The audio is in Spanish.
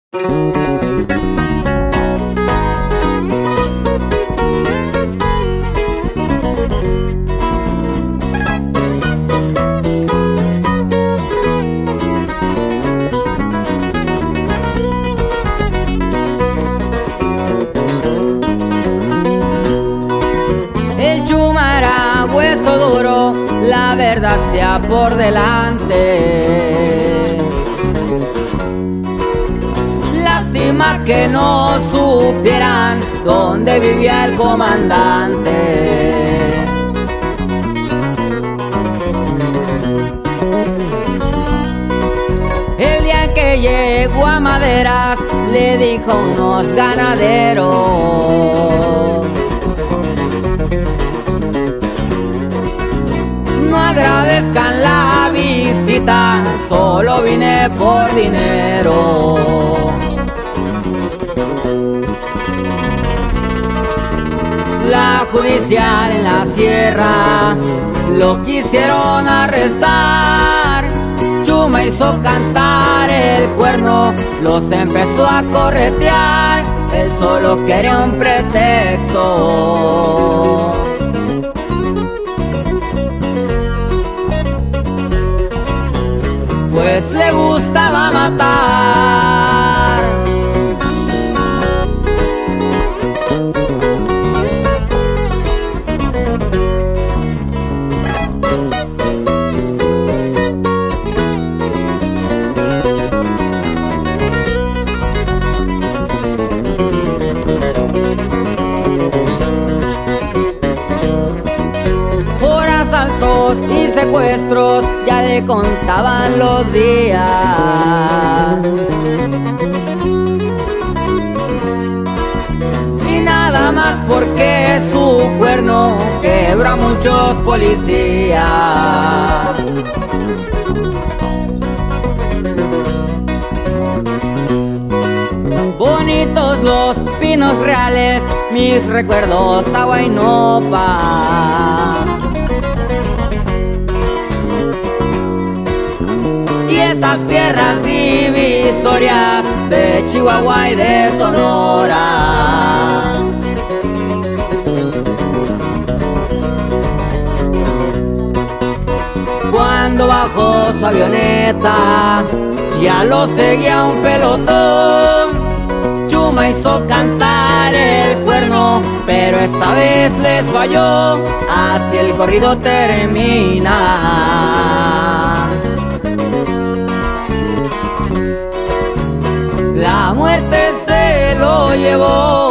El Chuma era hueso duro, la verdad sea por delante. Lástima que no supieran dónde vivía el comandante. El día que llegó a Maderas le dijo a unos ganaderos: no agradezcan la visita, solo vine por dinero. La judicial en la sierra lo quisieron arrestar. Chuma hizo cantar el cuerno, los empezó a corretear. Él solo quería un pretexto. Pues le gustaba matar. Por asaltos y secuestros ya le contaban los días. Y nada más porque su cuerno quebró a muchos policías. Bonitos los Pinos Reales, mis recuerdos a Huaynopa. Y esas tierras divisorias de Chihuahua y de Sonora. Cuando bajó su avioneta ya lo seguía un pelotón. Chuma hizo cantar el cuerno, pero esta vez les falló. Así el corrido termina. La muerte se lo llevó.